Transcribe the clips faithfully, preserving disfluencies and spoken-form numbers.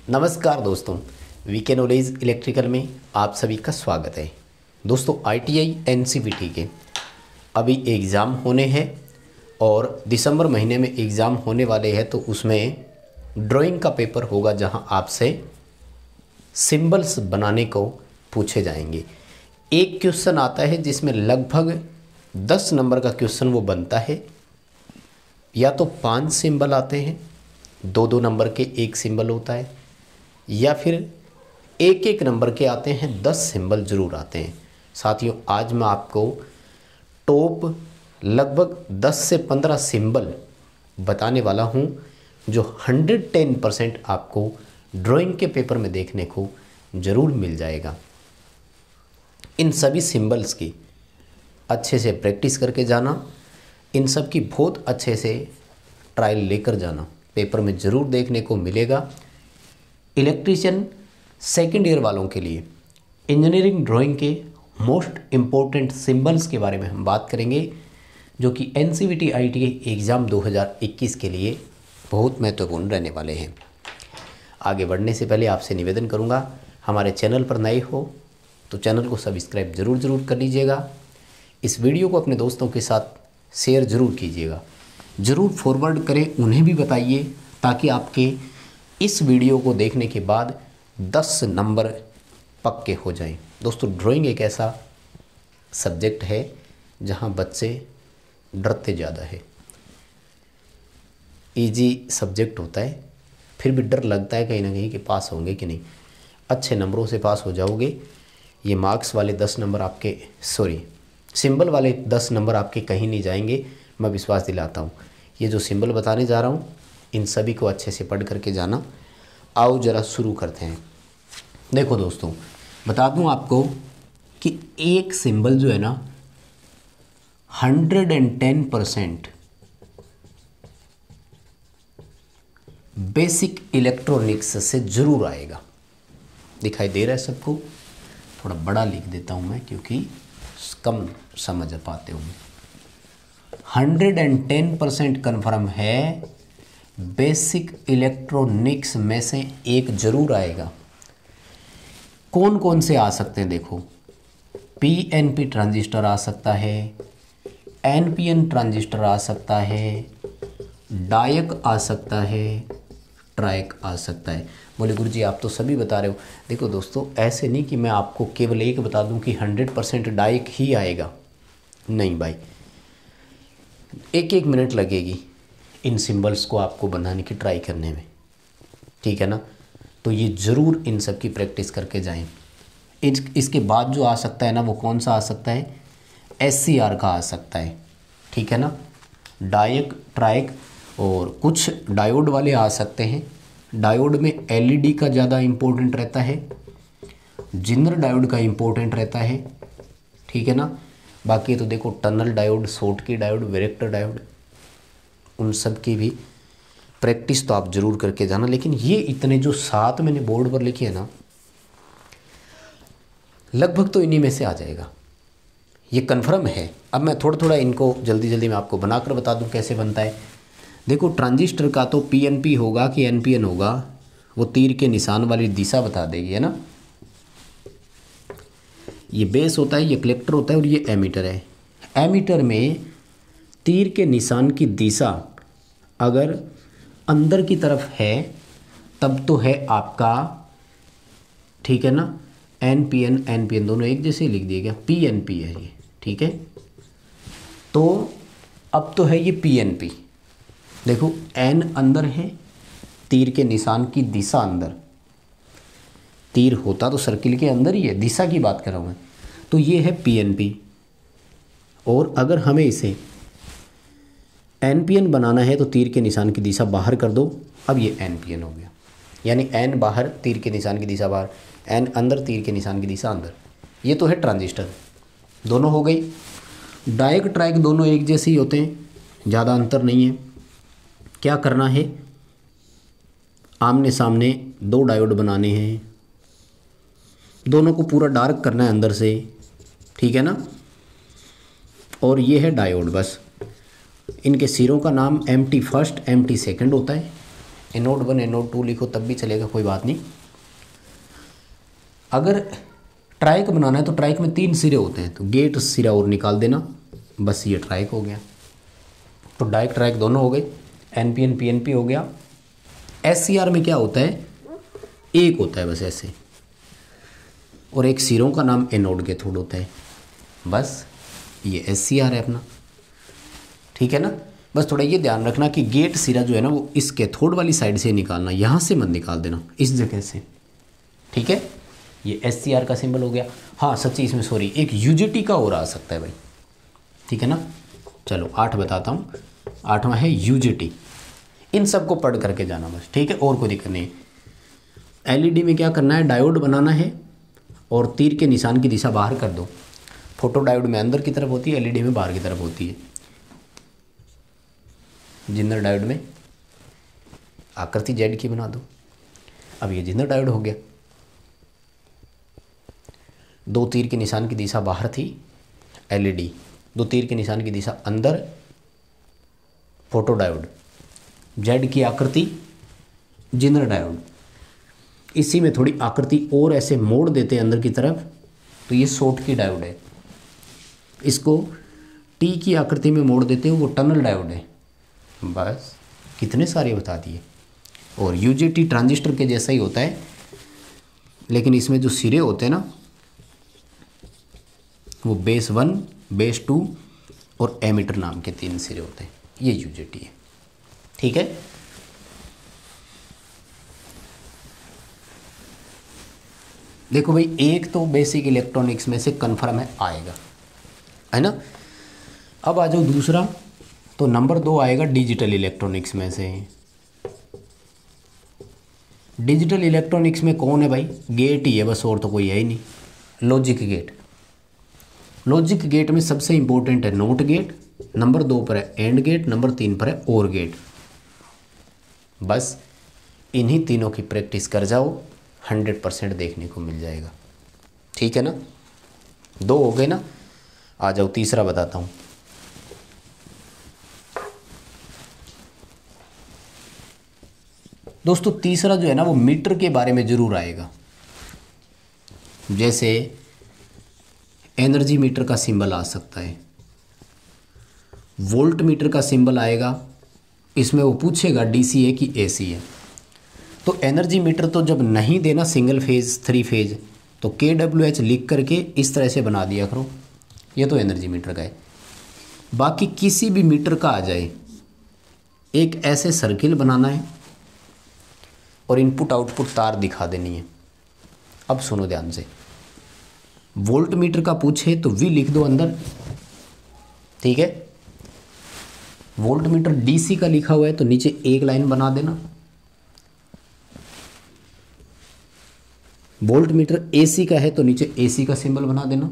नमस्कार दोस्तों, VK knowledge electrical में आप सभी का स्वागत है। दोस्तों आईटीआई एनसीवीटी के अभी एग्ज़ाम होने हैं और दिसंबर महीने में एग्ज़ाम होने वाले हैं, तो उसमें ड्राइंग का पेपर होगा जहां आपसे सिंबल्स बनाने को पूछे जाएंगे। एक क्वेश्चन आता है जिसमें लगभग दस नंबर का क्वेश्चन वो बनता है। या तो पांच सिंबल आते हैं, दो दो नंबर के एक सिंबल होता है, या फिर एक एक नंबर के आते हैं, दस सिंबल ज़रूर आते हैं। साथियों, आज मैं आपको टॉप लगभग दस से पंद्रह सिंबल बताने वाला हूं जो हंड्रेड टेन परसेंट आपको ड्राइंग के पेपर में देखने को ज़रूर मिल जाएगा। इन सभी सिंबल्स की अच्छे से प्रैक्टिस करके जाना, इन सब की बहुत अच्छे से ट्रायल लेकर जाना, पेपर में ज़रूर देखने को मिलेगा। इलेक्ट्रीशियन सेकेंड ईयर वालों के लिए इंजीनियरिंग ड्राइंग के मोस्ट इम्पोर्टेंट सिंबल्स के बारे में हम बात करेंगे, जो कि एनसीवीटी आईटीआई एग्ज़ाम दो हज़ार इक्कीस के लिए बहुत महत्वपूर्ण रहने वाले हैं। आगे बढ़ने से पहले आपसे निवेदन करूंगा, हमारे चैनल पर नए हो तो चैनल को सब्सक्राइब ज़रूर ज़रूर कर लीजिएगा। इस वीडियो को अपने दोस्तों के साथ शेयर ज़रूर कीजिएगा, ज़रूर फॉरवर्ड करें, उन्हें भी बताइए, ताकि आपके इस वीडियो को देखने के बाद दस नंबर पक्के हो जाएं। दोस्तों, ड्राइंग एक ऐसा सब्जेक्ट है जहां बच्चे डरते ज़्यादा है। इजी सब्जेक्ट होता है, फिर भी डर लगता है कहीं ना कहीं कि पास होंगे कि नहीं। अच्छे नंबरों से पास हो जाओगे। ये मार्क्स वाले दस नंबर आपके सॉरी सिंबल वाले दस नंबर आपके कहीं नहीं जाएंगे, मैं विश्वास दिलाता हूँ। ये जो सिंबल बताने जा रहा हूँ, इन सभी को अच्छे से पढ़ करके जाना। आओ ज़रा शुरू करते हैं। देखो दोस्तों, बता दूं आपको कि एक सिंबल जो है ना hundred and ten percent basic electronics से ज़रूर आएगा। दिखाई दे रहा है सबको? थोड़ा बड़ा लिख देता हूं मैं, क्योंकि कम समझ पाते होंगे। Hundred and ten percent confirm है, बेसिक इलेक्ट्रॉनिक्स में से एक जरूर आएगा। कौन कौन से आ सकते हैं? देखो, पीएनपी ट्रांजिस्टर आ सकता है, एनपीएन ट्रांजिस्टर आ सकता है, डायक आ सकता है, ट्रायक आ सकता है। बोले गुरुजी आप तो सभी बता रहे हो। देखो दोस्तों, ऐसे नहीं कि मैं आपको केवल एक बता दूं कि हंड्रेड परसेंट डायक ही आएगा। नहीं भाई, एक एक मिनट लगेगी इन सिंबल्स को आपको बनाने की ट्राई करने में, ठीक है ना। तो ये ज़रूर इन सब की प्रैक्टिस करके जाएं। इस इसके बाद जो आ सकता है ना, वो कौन सा आ सकता है? एस सी आर का आ सकता है, ठीक है ना। डायक, ट्रायक और कुछ डायोड वाले आ सकते हैं। डायोड में एलईडी का ज़्यादा इम्पोर्टेंट रहता है, जिनर डायोड का इम्पोर्टेंट रहता है, ठीक है ना। बाकी तो देखो, tunnel diode, Schottky diode, varactor diode, उन सब की भी प्रैक्टिस तो आप जरूर करके जाना। लेकिन ये इतने जो सात मैंने बोर्ड पर लिखे हैं ना, लगभग तो इन्हीं में से आ जाएगा, ये कन्फर्म है। अब मैं थोड़ा थोड़ा इनको जल्दी जल्दी मैं आपको बनाकर बता दूं कैसे बनता है। देखो, ट्रांजिस्टर का तो पीएनपी होगा कि एनपीएन होगा, वो तीर के निशान वाली दिशा बता देगी, है ना। ये बेस होता है, ये कलेक्टर होता है और ये एमीटर है। एमीटर में तीर के निशान की दिशा अगर अंदर की तरफ है तब तो है आपका, ठीक है ना, N P N N P N दोनों एक जैसे लिख दिए गया, पी एन पी है ये, ठीक है। तो अब तो है ये पी एन पी। देखो, एन अंदर है, तीर के निशान की दिशा अंदर, तीर होता तो सर्किल के अंदर ही है, दिशा की बात कर रहा हूँ मैं। तो ये है पी एन पी। और अगर हमें इसे एनपीएन बनाना है तो तीर के निशान की दिशा बाहर कर दो। अब ये एनपीएन हो गया, यानी एन बाहर, तीर के निशान की दिशा बाहर, एन अंदर, तीर के निशान की दिशा अंदर। ये तो है ट्रांजिस्टर, दोनों हो गई। डायक, ट्रायक दोनों एक जैसे ही होते हैं, ज़्यादा अंतर नहीं है। क्या करना है? आमने सामने दो डायोड बनाने हैं, दोनों को पूरा डार्क करना है अंदर से, ठीक है ना। और ये है डायोड, बस इनके सिरों का नाम M T first M T second होता है। एनोड वन एनोड टू लिखो तब भी चलेगा, कोई बात नहीं। अगर ट्राइक बनाना है तो ट्राइक में तीन सिरे होते हैं, तो गेट सिरा और निकाल देना, बस ये ट्राइक हो गया। तो डाइक ट्राइक दोनों हो गए, N P N P N P हो गया। एस सी आर में क्या होता है, एक होता है बस ऐसे, और एक सिरों का नाम एनोड कैथोड होता है, बस ये एस सी आर है अपना, ठीक है ना। बस थोड़ा ये ध्यान रखना कि गेट सिरा जो है ना वो इस कैथोड वाली साइड से निकालना, यहाँ से मत निकाल देना, इस जगह से, ठीक है। ये एस सी आर का सिंबल हो गया। हाँ सच्ची इसमें सॉरी एक यू जी टी का और आ सकता है भाई, ठीक है ना। चलो आठ बताता हूँ, आठवां है यू जी टी। इन सब को पढ़ करके जाना बस, ठीक है, और कोई दिक्कत नहीं है। एल ई डी में क्या करना है, डायोड बनाना है और तीर के निशान की दिशा बाहर कर दो। फोटो डायोड में अंदर की तरफ होती है, एल ई डी में बाहर की तरफ होती है। जिंदर डायोड में आकृति जेड की बना दो। अब ये जिंदर डायोड हो गया, दो तीर के निशान की दिशा बाहर थी एल ई डी, दो तीर के निशान की दिशा अंदर फोटो डायोड, जेड की आकृति जिंदर डायोड। इसी में थोड़ी आकृति और ऐसे मोड़ देते हैं अंदर की तरफ, तो ये शॉर्ट की डायोड है। इसको टी की आकृति में मोड़ देते हैं, वो टनल डायोड है। बस कितने सारे बता दिए। और यू जी टी ट्रांजिस्टर के जैसा ही होता है, लेकिन इसमें जो सिरे होते हैं ना वो बेस वन, बेस टू और एमीटर नाम के तीन सिरे होते हैं, ये यू जी टी है, ठीक है। देखो भाई एक तो बेसिक इलेक्ट्रॉनिक्स में से कन्फर्म है आएगा, है ना। अब आ जाओ दूसरा, तो नंबर दो आएगा डिजिटल इलेक्ट्रॉनिक्स में से। डिजिटल इलेक्ट्रॉनिक्स में कौन है भाई, गेट ही है बस, और तो कोई है ही नहीं। लॉजिक गेट, लॉजिक गेट में सबसे इंपॉर्टेंट है नोट गेट, नंबर दो पर है एंड गेट, नंबर तीन पर है और गेट। बस इन्हीं तीनों की प्रैक्टिस कर जाओ, हंड्रेड परसेंट देखने को मिल जाएगा, ठीक है ना। दो हो गए ना, आ जाओ तीसरा बताता हूँ। दोस्तों तीसरा जो है ना वो मीटर के बारे में जरूर आएगा। जैसे एनर्जी मीटर का सिंबल आ सकता है, वोल्ट मीटर का सिंबल आएगा, इसमें वो पूछेगा डीसी है कि एसी है। तो एनर्जी मीटर तो जब नहीं देना सिंगल फेज थ्री फेज, तो के डब्ल्यू एच लिख करके इस तरह से बना दिया करो, ये तो एनर्जी मीटर का है। बाकी किसी भी मीटर का आ जाए, एक ऐसे सर्किल बनाना है और इनपुट आउटपुट तार दिखा देनी है। अब सुनो ध्यान से, वोल्ट मीटर का पूछे तो वी लिख दो अंदर, ठीक है। वोल्ट मीटर डीसी का लिखा हुआ है तो नीचे एक लाइन बना देना। वोल्ट मीटर एसी का है तो नीचे एसी का सिंबल बना देना।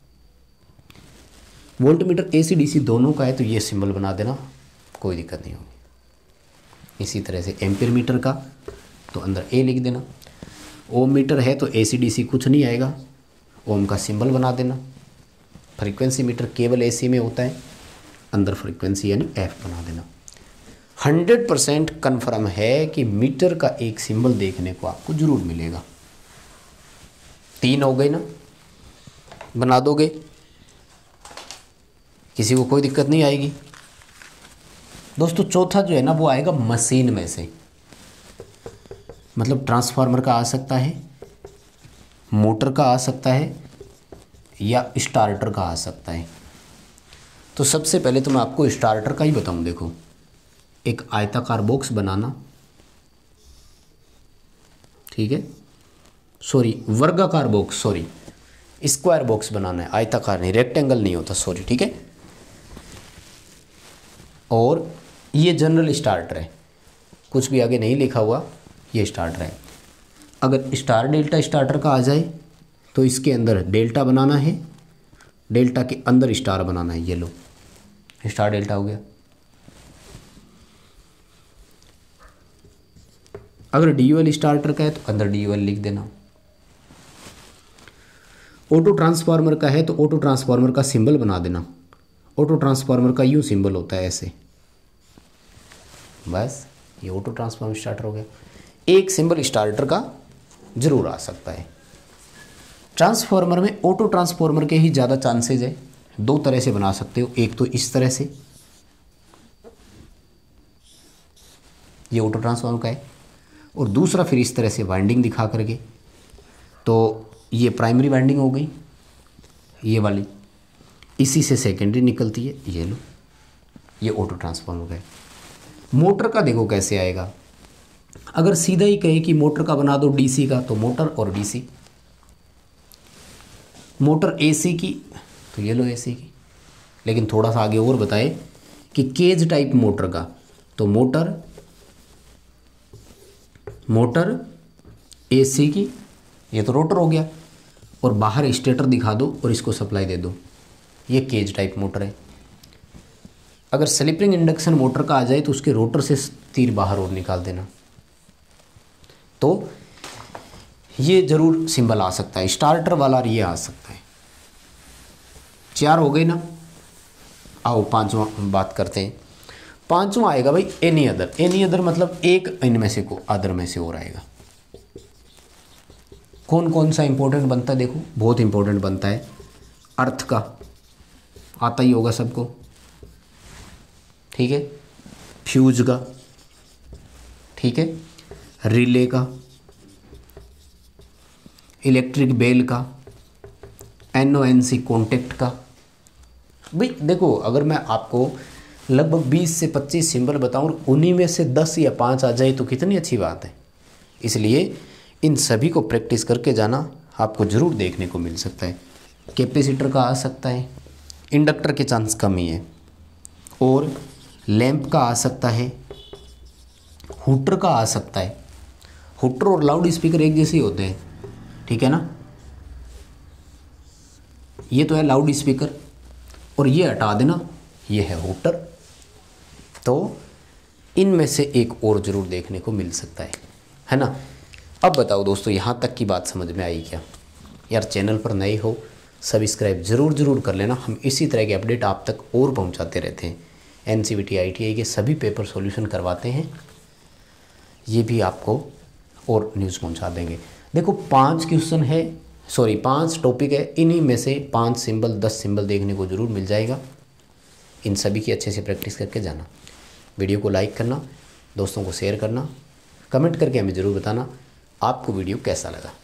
वोल्ट मीटर एसी डीसी दोनों का है तो ये सिंबल बना देना, कोई दिक्कत नहीं होगी। इसी तरह से एम्पीयर मीटर का तो अंदर ए लिख देना। ओम मीटर है तो एसी डीसी कुछ नहीं आएगा, ओम का सिंबल बना देना। फ्रीक्वेंसी मीटर केवल एसी में होता है, अंदर फ्रीक्वेंसी यानी एफ बना देना। हंड्रेड परसेंट कन्फर्म है कि मीटर का एक सिंबल देखने को आपको जरूर मिलेगा। तीन हो गए ना, बना दोगे, किसी को कोई दिक्कत नहीं आएगी। दोस्तों चौथा जो है ना वो आएगा मशीन में से, मतलब ट्रांसफार्मर का आ सकता है, मोटर का आ सकता है या स्टार्टर का आ सकता है। तो सबसे पहले तो मैं आपको स्टार्टर का ही बताऊं। देखो एक आयताकार बॉक्स बनाना, ठीक है, सॉरी वर्गाकार बॉक्स, सॉरी स्क्वायर बॉक्स बनाना है, आयताकार नहीं, रेक्टेंगल नहीं होता, सॉरी, ठीक है। और ये जनरल स्टार्टर है, कुछ भी आगे नहीं लिखा हुआ, ये स्टार्टर है। अगर स्टार डेल्टा स्टार्टर का आ जाए तो इसके अंदर डेल्टा बनाना है, डेल्टा के अंदर स्टार बनाना है, ये लो स्टार डेल्टा हो गया। अगर ड्यूअल स्टार्टर का है तो अंदर ड्यूअल लिख देना। ऑटो ट्रांसफार्मर का है तो ऑटो ट्रांसफार्मर का सिंबल बना देना। ऑटो ट्रांसफार्मर का यूं सिंबल होता है ऐसे, बस ये ऑटो ट्रांसफॉर्मर स्टार्टर हो गया। एक सिंबल स्टार्टर का जरूर आ सकता है। ट्रांसफॉर्मर में ऑटो ट्रांसफॉर्मर के ही ज़्यादा चांसेस है। दो तरह से बना सकते हो, एक तो इस तरह से, ये ऑटो ट्रांसफॉर्मर का है, और दूसरा फिर इस तरह से वाइंडिंग दिखा करके। तो ये प्राइमरी वाइंडिंग हो गई ये वाली, इसी से सेकेंडरी निकलती है, ये लो, ये ऑटो ट्रांसफॉर्मर का है। मोटर का देखो कैसे आएगा। अगर सीधा ही कहे कि मोटर का बना दो डीसी का, तो मोटर और डीसी। मोटर एसी की, तो ये लो एसी की। लेकिन थोड़ा सा आगे और बताए कि केज टाइप मोटर का, तो मोटर मोटर एसी की, ये तो रोटर हो गया, और बाहर स्टेटर दिखा दो और इसको सप्लाई दे दो, ये केज टाइप मोटर है। अगर स्लिप-रिंग इंडक्शन मोटर का आ जाए तो उसके रोटर से तीर बाहर और निकाल देना। तो ये जरूर सिंबल आ सकता है, स्टार्टर वाला ये आ सकता है। चार हो गए ना। आओ पांचवा बात करते हैं। पांचवा आएगा भाई एनी अदर। एनी अदर मतलब एक इनमें से को अदर में से और आएगा। कौन कौन सा इंपॉर्टेंट बनता है, देखो बहुत इंपॉर्टेंट बनता है। अर्थ का आता ही होगा सबको, ठीक है, फ्यूज का, ठीक है, रिले का, इलेक्ट्रिक बेल का, एनओएनसी कॉन्टेक्ट का। भाई देखो, अगर मैं आपको लगभग बीस से पच्चीस सिंबल बताऊं, उन्हीं में से दस या पाँच आ जाए तो कितनी अच्छी बात है। इसलिए इन सभी को प्रैक्टिस करके जाना, आपको ज़रूर देखने को मिल सकता है। कैपेसिटर का आ सकता है, इंडक्टर के चांस कम ही है, और लैंप का आ सकता है, हुटर का आ सकता है। हुटर और लाउड स्पीकर एक जैसे ही होते हैं, ठीक है ना। ये तो है लाउड स्पीकर, और ये हटा देना, ये है हुटर। तो इनमें से एक और ज़रूर देखने को मिल सकता है, है ना। अब बताओ दोस्तों, यहाँ तक की बात समझ में आई क्या? यार चैनल पर नए हो, सब्सक्राइब ज़रूर ज़रूर कर लेना। हम इसी तरह के अपडेट आप तक और पहुँचाते रहते हैं। एनसीवीटी आईटीआई के सभी पेपर सॉल्यूशन करवाते हैं, ये भी आपको और न्यूज़ पहुँचा देंगे। देखो पांच क्वेश्चन है, सॉरी पांच टॉपिक है, इन्हीं में से पांच सिंबल दस सिंबल देखने को ज़रूर मिल जाएगा। इन सभी की अच्छे से प्रैक्टिस करके जाना। वीडियो को लाइक करना, दोस्तों को शेयर करना, कमेंट करके हमें ज़रूर बताना आपको वीडियो कैसा लगा।